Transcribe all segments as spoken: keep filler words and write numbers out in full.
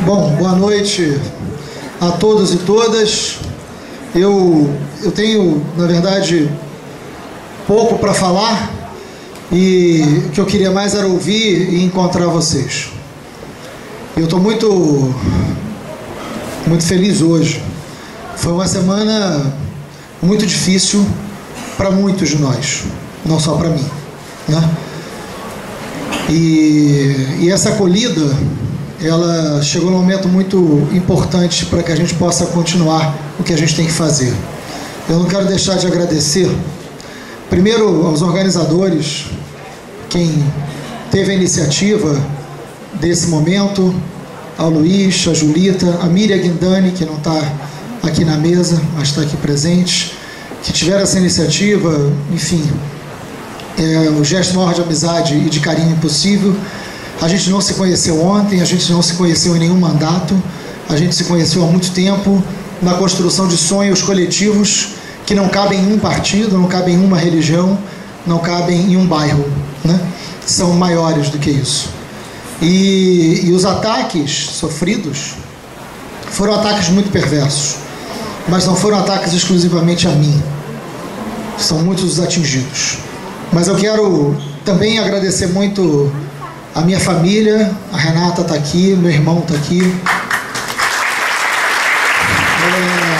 Bom, boa noite a todos e todas. Eu, eu tenho, na verdade, pouco para falar e o que eu queria mais era ouvir e encontrar vocês. Eu estou muito, muito feliz hoje. Foi uma semana muito difícil para muitos de nós, não só para mim, né? E, e essa acolhida, ela chegou num momento muito importante para que a gente possa continuar o que a gente tem que fazer. Eu não quero deixar de agradecer, primeiro, aos organizadores, quem teve a iniciativa desse momento, ao Luiz, a Julita, a Miriam Guindani, que não está aqui na mesa, mas está aqui presente, que tiveram essa iniciativa, enfim, é, o gesto maior de amizade e de carinho possível. A gente não se conheceu ontem, a gente não se conheceu em nenhum mandato, a gente se conheceu há muito tempo na construção de sonhos coletivos que não cabem em um partido, não cabem em uma religião, não cabem em um bairro, né? São maiores do que isso. E, e os ataques sofridos foram ataques muito perversos, mas não foram ataques exclusivamente a mim. São muitos os atingidos. Mas eu quero também agradecer muito a minha família. A Renata está aqui, meu irmão está aqui. É...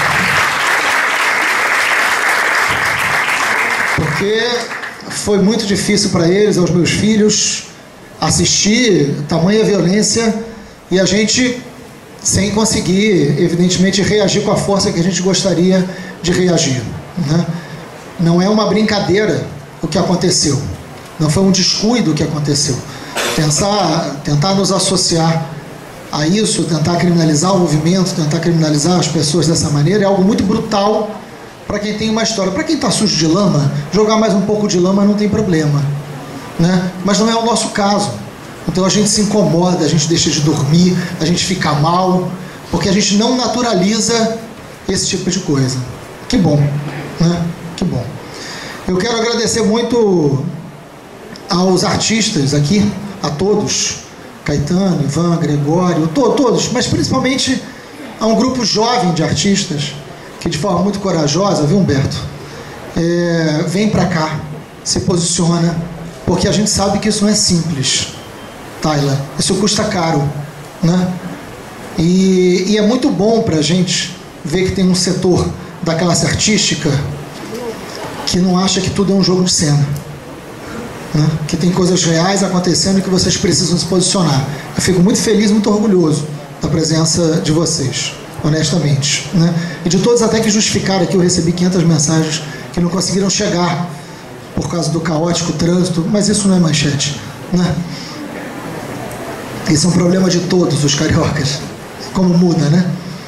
Porque foi muito difícil para eles, aos meus filhos, assistir tamanha violência e a gente sem conseguir, evidentemente, reagir com a força que a gente gostaria de reagir, né? Não é uma brincadeira o que aconteceu, não foi um descuido o que aconteceu. Pensar, tentar nos associar a isso, tentar criminalizar o movimento, tentar criminalizar as pessoas dessa maneira é algo muito brutal para quem tem uma história. Para quem está sujo de lama, jogar mais um pouco de lama não tem problema, né? Mas não é o nosso caso. Então a gente se incomoda, a gente deixa de dormir, a gente fica mal, porque a gente não naturaliza esse tipo de coisa. Que bom, né? Que bom. Eu quero agradecer muito aos artistas aqui, a todos, Caetano, Ivan, Gregório, to todos, mas principalmente a um grupo jovem de artistas que de forma muito corajosa, viu, Humberto, é, vem para cá, se posiciona, porque a gente sabe que isso não é simples, Tayla, isso custa caro, né? E, e é muito bom para a gente ver que tem um setor da classe artística que não acha que tudo é um jogo de cena, né? Que tem coisas reais acontecendo e que vocês precisam se posicionar. Eu fico muito feliz, muito orgulhoso da presença de vocês, honestamente, né? E de todos até que justificaram aqui, eu recebi quinhentas mensagens que não conseguiram chegar por causa do caótico trânsito, mas isso não é manchete, né? Isso é um problema de todos os cariocas, como muda, né?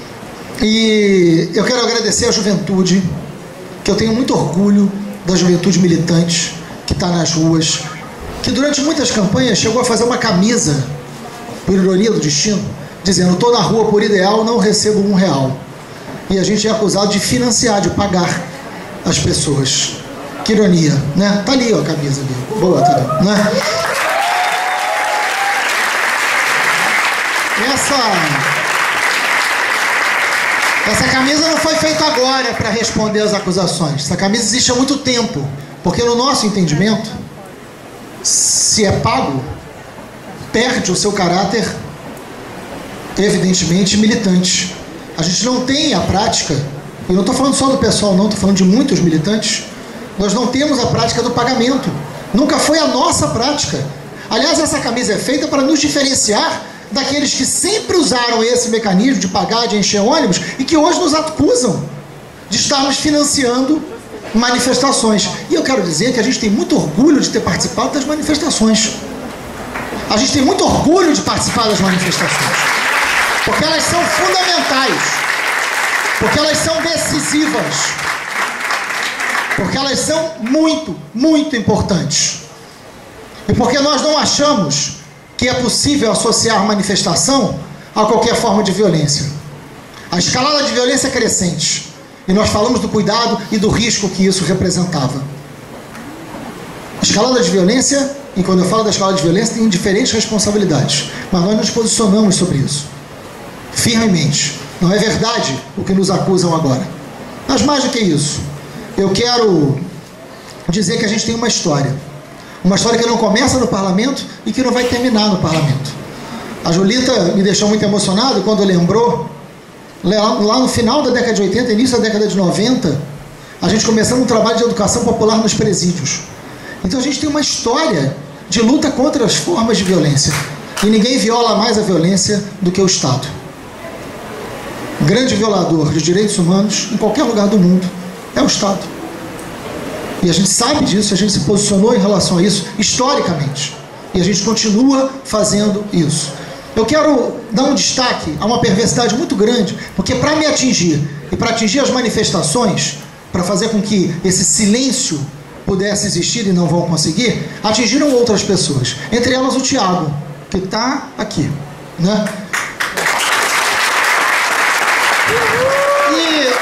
E eu quero agradecer à juventude, que eu tenho muito orgulho da juventude militante que está nas ruas, que durante muitas campanhas chegou a fazer uma camisa, por ironia do destino, dizendo: estou na rua por ideal, não recebo um real. E a gente é acusado de financiar, de pagar as pessoas. Que ironia, né? Tá ali ó, a camisa ali. Boa, tá ali, né? Essa... Essa camisa não foi feita agora para responder às acusações. Essa camisa existe há muito tempo. Porque no nosso entendimento, se é pago, perde o seu caráter, evidentemente, militante. A gente não tem a prática, e não estou falando só do pessoal não, estou falando de muitos militantes, nós não temos a prática do pagamento. Nunca foi a nossa prática. Aliás, essa camisa é feita para nos diferenciar daqueles que sempre usaram esse mecanismo de pagar, de encher ônibus, e que hoje nos acusam de estarmos financiando manifestações. E eu quero dizer que a gente tem muito orgulho de ter participado das manifestações. A gente tem muito orgulho de participar das manifestações, porque elas são fundamentais, porque elas são decisivas, porque elas são muito, muito importantes. E porque nós não achamos que é possível associar manifestação a qualquer forma de violência. A escalada de violência é crescente. E nós falamos do cuidado e do risco que isso representava. A escalada de violência, e quando eu falo da escalada de violência, tem diferentes responsabilidades. Mas nós nos posicionamos sobre isso. firmemente. Não é verdade o que nos acusam agora. Mas mais do que isso, eu quero dizer que a gente tem uma história. Uma história que não começa no parlamento e que não vai terminar no parlamento. A Julita me deixou muito emocionado quando lembrou, lá no final da década de oitenta, início da década de noventa, a gente começando um trabalho de educação popular nos presídios. Então a gente tem uma história de luta contra as formas de violência. E ninguém viola mais a violência do que o Estado. Grande violador de direitos humanos, em qualquer lugar do mundo, é o Estado. E a gente sabe disso, a gente se posicionou em relação a isso historicamente. E a gente continua fazendo isso. Eu quero dar um destaque a uma perversidade muito grande, porque para me atingir, e para atingir as manifestações, para fazer com que esse silêncio pudesse existir e não vão conseguir, atingiram outras pessoas. Entre elas o Tiago, que está aqui, né? E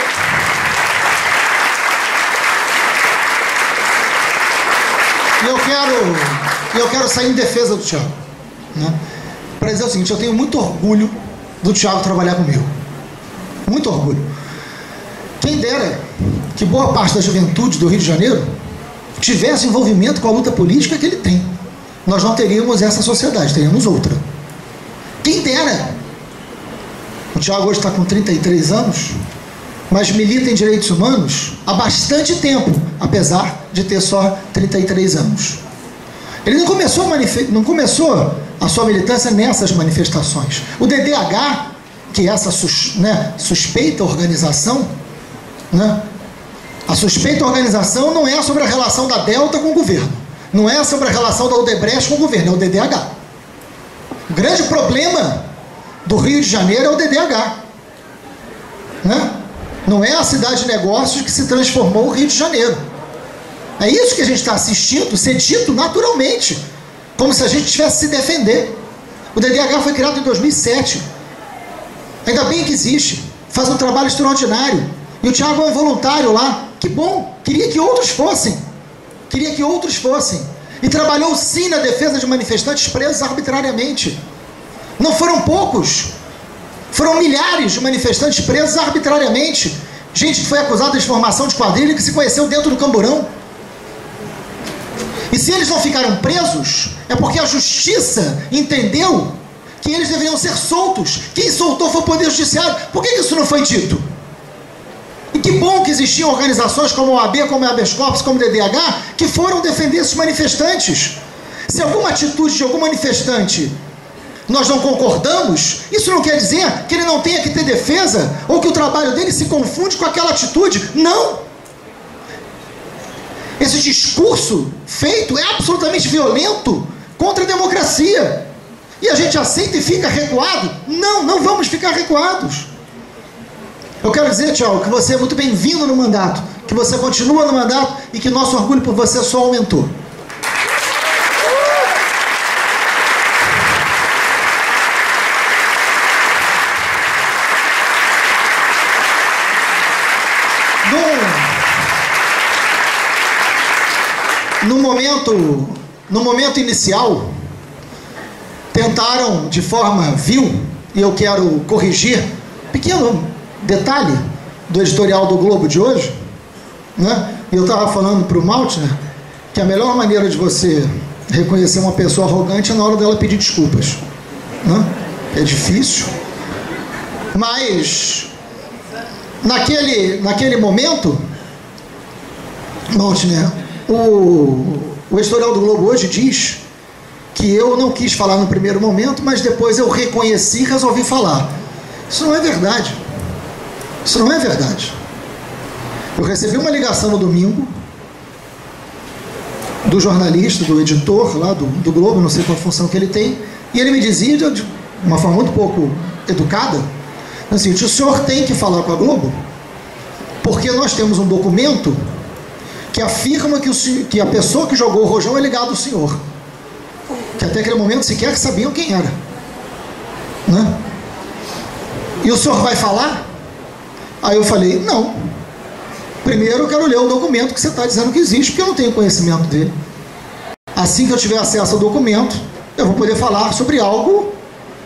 eu quero, eu quero sair em defesa do Tiago, né? Para dizer o seguinte, eu tenho muito orgulho do Tiago trabalhar comigo. Muito orgulho. Quem dera que boa parte da juventude do Rio de Janeiro tivesse envolvimento com a luta política que ele tem. Nós não teríamos essa sociedade, teríamos outra. Quem dera. O Tiago hoje está com trinta e três anos, mas milita em direitos humanos há bastante tempo, apesar de ter só trinta e três anos. Ele não começou, não começou a sua militância nessas manifestações. O D D H, que é essa sus, né, suspeita organização, né, a suspeita organização não é sobre a relação da Delta com o governo, não é sobre a relação da Odebrecht com o governo, é o D D H. O grande problema do Rio de Janeiro é o D D H, né? Não é a cidade de negócios que se transformou o Rio de Janeiro. É isso que a gente está assistindo ser dito naturalmente, como se a gente tivesse que se defender. O D D H foi criado em dois mil e sete. Ainda bem que existe. Faz um trabalho extraordinário. E o Tiago é um voluntário lá. Que bom. Queria que outros fossem. Queria que outros fossem. E trabalhou sim na defesa de manifestantes presos arbitrariamente. Não foram poucos. Foram milhares de manifestantes presos arbitrariamente. Gente que foi acusada de formação de quadrilha, que se conheceu dentro do Camburão. E se eles não ficaram presos, é porque a justiça entendeu que eles deveriam ser soltos. Quem soltou foi o Poder Judiciário. Por que isso não foi dito? E que bom que existiam organizações como a O A B, como a habeas corpus, como o D D H, que foram defender esses manifestantes. Se alguma atitude de algum manifestante nós não concordamos, isso não quer dizer que ele não tenha que ter defesa, ou que o trabalho dele se confunde com aquela atitude. Não! Esse discurso feito é absolutamente violento contra a democracia. E a gente aceita e fica recuado? Não, não vamos ficar recuados. Eu quero dizer, Tiago, que você é muito bem-vindo no mandato, que você continua no mandato e que nosso orgulho por você só aumentou. No momento, no momento inicial, tentaram de forma vil, e eu quero corrigir, pequeno detalhe do editorial do Globo de hoje, né? Eu estava falando para o Maltner que a melhor maneira de você reconhecer uma pessoa arrogante é na hora dela pedir desculpas, né? É difícil, mas naquele, naquele momento, Maltner, O, o editorial do Globo hoje diz que eu não quis falar no primeiro momento, mas depois eu reconheci e resolvi falar. Isso não é verdade. Isso não é verdade. Eu recebi uma ligação no domingo do jornalista, do editor lá do, do Globo, não sei qual função que ele tem, e ele me dizia, de uma forma muito pouco educada, assim, o senhor tem que falar com a Globo, porque nós temos um documento que afirma que, o, que a pessoa que jogou o rojão é ligada ao senhor, que até aquele momento sequer sabiam quem era, né? E o senhor vai falar? Aí eu falei, não, primeiro eu quero ler o documento que você está dizendo que existe, porque eu não tenho conhecimento dele. Assim que eu tiver acesso ao documento, eu vou poder falar sobre algo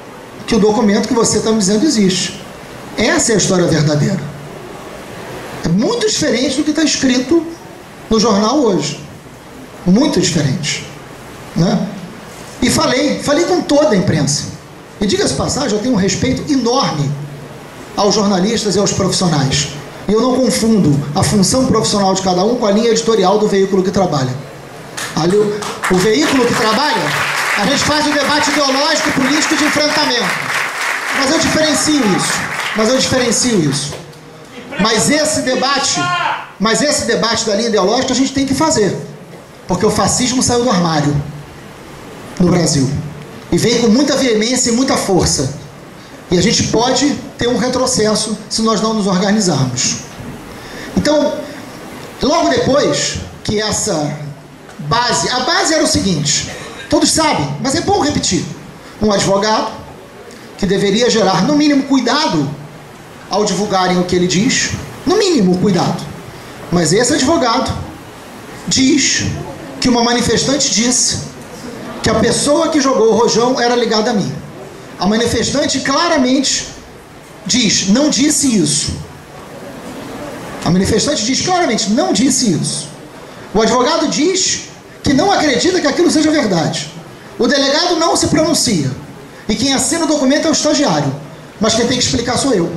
que o documento que você está me dizendo existe. Essa é a história verdadeira. É muito diferente do que está escrito no jornal hoje. Muito diferente, né? E falei, falei com toda a imprensa. E diga-se passagem, eu tenho um respeito enorme aos jornalistas e aos profissionais. E eu não confundo a função profissional de cada um com a linha editorial do veículo que trabalha. Ali, o, o veículo que trabalha, a gente faz um debate ideológico, político de enfrentamento. Mas eu diferencio isso. Mas eu diferencio isso. Mas esse debate, mas esse debate da linha ideológica a gente tem que fazer. Porque o fascismo saiu do armário no Brasil. E vem com muita veemência e muita força. E a gente pode ter um retrocesso se nós não nos organizarmos. Então, logo depois que essa base... A base era o seguinte, todos sabem, mas é bom repetir. Um advogado que deveria gerar, no mínimo, cuidado ao divulgarem o que ele diz. No mínimo, cuidado. Mas esse advogado diz que uma manifestante disse que a pessoa que jogou o rojão era ligada a mim. A manifestante claramente diz, não disse isso. A manifestante diz claramente, não disse isso. O advogado diz que não acredita que aquilo seja verdade. O delegado não se pronuncia. E quem assina o documento é o estagiário. Mas quem tem que explicar sou eu.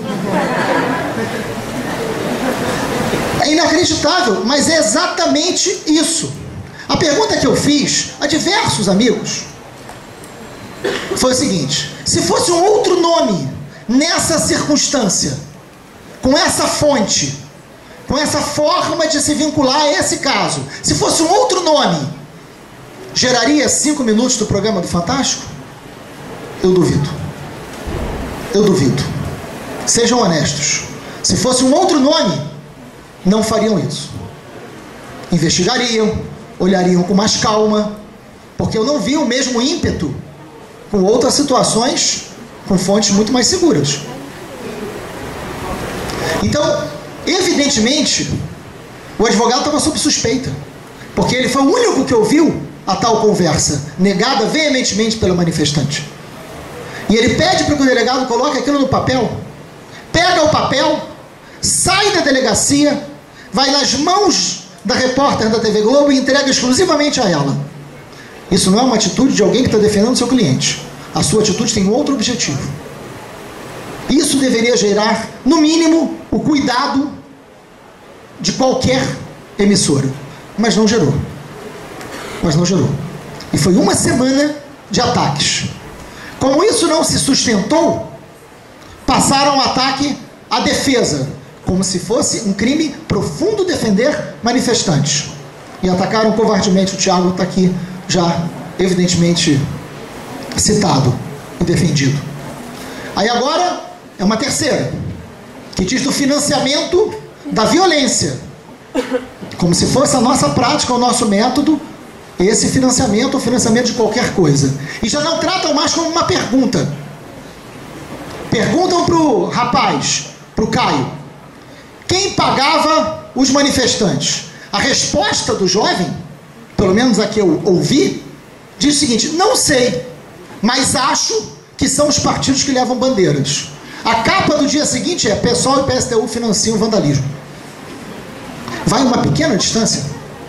É inacreditável, mas é exatamente isso. A pergunta que eu fiz a diversos amigos foi o seguinte: se fosse um outro nome nessa circunstância, com essa fonte, com essa forma de se vincular a esse caso, se fosse um outro nome, geraria cinco minutos do programa do Fantástico? Eu duvido. Eu duvido. Sejam honestos. Se fosse um outro nome, não fariam isso. Investigariam, olhariam com mais calma, porque eu não vi o mesmo ímpeto com outras situações com fontes muito mais seguras. Então, evidentemente, o advogado estava sob suspeita, porque ele foi o único que ouviu a tal conversa, negada veementemente pelo manifestante. E ele pede para que o delegado coloque aquilo no papel, pega o papel, sai da delegacia, vai nas mãos da repórter da T V Globo e entrega exclusivamente a ela. Isso não é uma atitude de alguém que está defendendo o seu cliente. A sua atitude tem outro objetivo. Isso deveria gerar, no mínimo, o cuidado de qualquer emissora. Mas não gerou. Mas não gerou. E foi uma semana de ataques. Como isso não se sustentou, passaram o ataque à defesa, como se fosse um crime profundo defender manifestantes. E atacaram covardemente. O Thiago está aqui já, evidentemente, citado e defendido. Aí agora é uma terceira, que diz do financiamento da violência. Como se fosse a nossa prática, o nosso método, esse financiamento, o financiamento de qualquer coisa. E já não tratam mais como uma pergunta. Perguntam para o rapaz, para o Caio, quem pagava os manifestantes? A resposta do jovem, pelo menos a que eu ouvi, diz o seguinte: não sei, mas acho que são os partidos que levam bandeiras. A capa do dia seguinte é: P SOL e P S T U financiam o vandalismo. Vai uma pequena distância.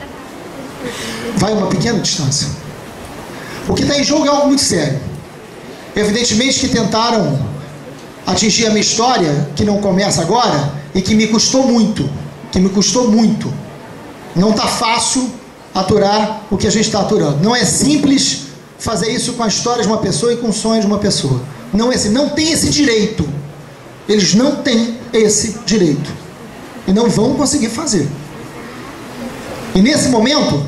Vai uma pequena distância. O que está em jogo é algo muito sério. Evidentemente que tentaram atingir a minha história, que não começa agora, e que me custou muito, que me custou muito. Não está fácil aturar o que a gente está aturando. Não é simples fazer isso com a história de uma pessoa e com o sonho de uma pessoa. Não é assim, não tem esse direito. Eles não têm esse direito. E não vão conseguir fazer. E nesse momento,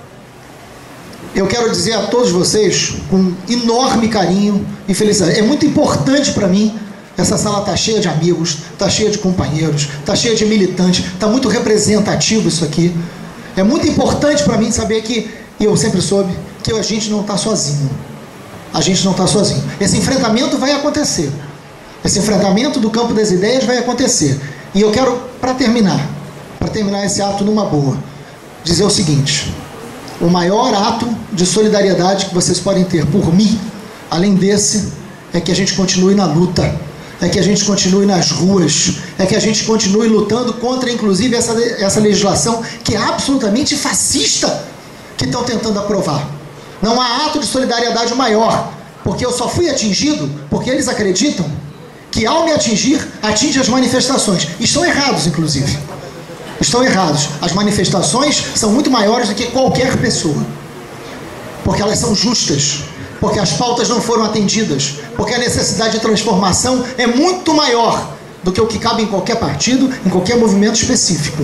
eu quero dizer a todos vocês, com enorme carinho e felicidade, é muito importante para mim. Essa sala está cheia de amigos, está cheia de companheiros, está cheia de militantes, está muito representativo isso aqui. É muito importante para mim saber que, e eu sempre soube, que a gente não está sozinho. A gente não está sozinho. Esse enfrentamento vai acontecer. Esse enfrentamento do campo das ideias vai acontecer. E eu quero, para terminar, para terminar esse ato numa boa, dizer o seguinte: o maior ato de solidariedade que vocês podem ter por mim, além desse, é que a gente continue na luta, é que a gente continue nas ruas, é que a gente continue lutando contra, inclusive, essa, essa legislação que é absolutamente fascista que estão tentando aprovar. Não há ato de solidariedade maior, porque eu só fui atingido porque eles acreditam que, ao me atingir, atinge as manifestações. Estão errados, inclusive. Estão errados. As manifestações são muito maiores do que qualquer pessoa, porque elas são justas, porque as pautas não foram atendidas, porque a necessidade de transformação é muito maior do que o que cabe em qualquer partido, em qualquer movimento específico.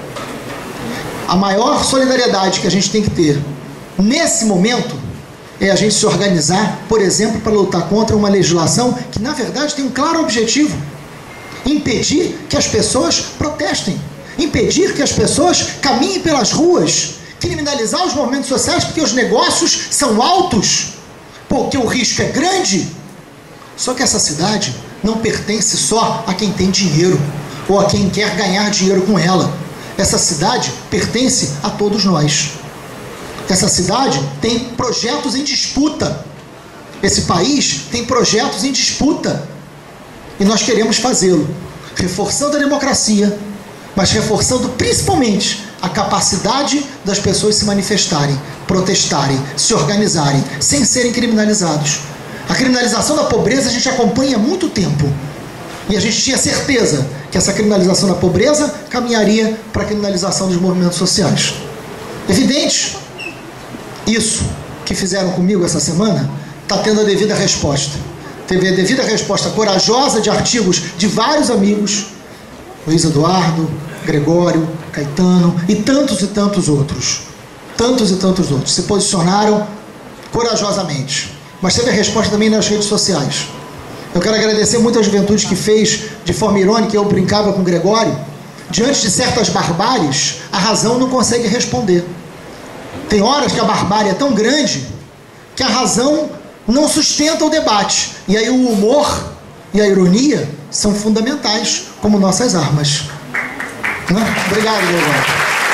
A maior solidariedade que a gente tem que ter nesse momento é a gente se organizar, por exemplo, para lutar contra uma legislação que, na verdade, tem um claro objetivo: impedir que as pessoas protestem, impedir que as pessoas caminhem pelas ruas, criminalizar os movimentos sociais porque os negócios são altos, porque o risco é grande. Só que essa cidade não pertence só a quem tem dinheiro ou a quem quer ganhar dinheiro com ela. Essa cidade pertence a todos nós. Essa cidade tem projetos em disputa. Esse país tem projetos em disputa. E nós queremos fazê-lo, reforçando a democracia, mas reforçando principalmente a capacidade das pessoas se manifestarem, protestarem, se organizarem, sem serem criminalizados. A criminalização da pobreza a gente acompanha há muito tempo. E a gente tinha certeza que essa criminalização da pobreza caminharia para a criminalização dos movimentos sociais. Evidente, isso que fizeram comigo essa semana está tendo a devida resposta. Teve a devida resposta corajosa de artigos de vários amigos, Luiz Eduardo, Gregório, Caetano e tantos e tantos outros. Tantos e tantos outros se posicionaram corajosamente. Mas teve a resposta também nas redes sociais. Eu quero agradecer muito a juventude que fez de forma irônica. Eu brincava com o Gregório: diante de certas barbáries, a razão não consegue responder. Tem horas que a barbárie é tão grande que a razão não sustenta o debate. E aí o humor e a ironia são fundamentais como nossas armas. Né? Obrigado, Gregório.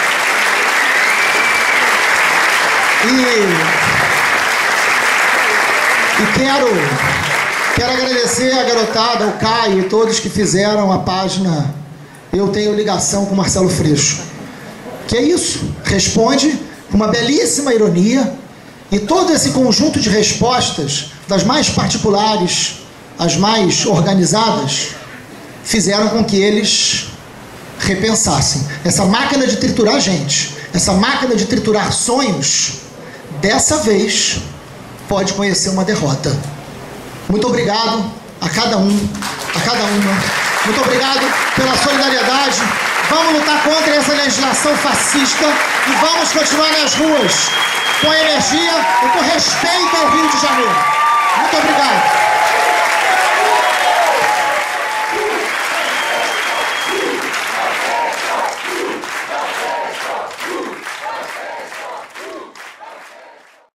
E, e quero, quero agradecer a garotada, o Caio e todos que fizeram a página Eu Tenho Ligação com Marcelo Freixo. Que é isso, responde com uma belíssima ironia, e todo esse conjunto de respostas, das mais particulares às mais organizadas, fizeram com que eles repensassem. Essa máquina de triturar gente, essa máquina de triturar sonhos, dessa vez pode conhecer uma derrota. Muito obrigado a cada um, a cada uma. Muito obrigado pela solidariedade. Vamos lutar contra essa legislação fascista e vamos continuar nas ruas com energia e com respeito ao Rio de Janeiro. Muito obrigado.